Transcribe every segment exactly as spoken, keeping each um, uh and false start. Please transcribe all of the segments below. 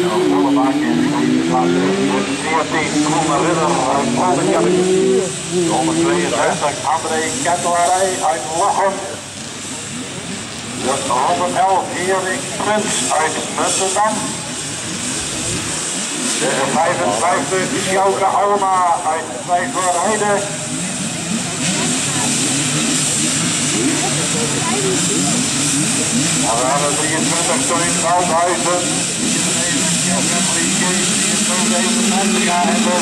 veertien Groene Ridder uit Polderkerk. Nummer tweeënzestig André Kettelarij uit Lochem. De honderdelf Erik Prins uit Muntendam. De vijfenvijftig Sjouke Alma uit Vijverheide. We hebben drieëntwintig Torin Goudhuizen. Ja, en de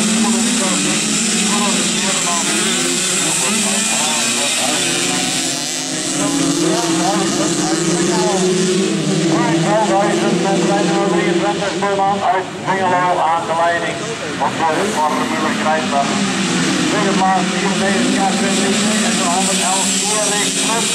drieëntwintig Boeman uit Vingelo aan de leiding van de Formule Krijsbach. Tweede plaats vierentwintig Katvinding en de honderdelf Erik Prins.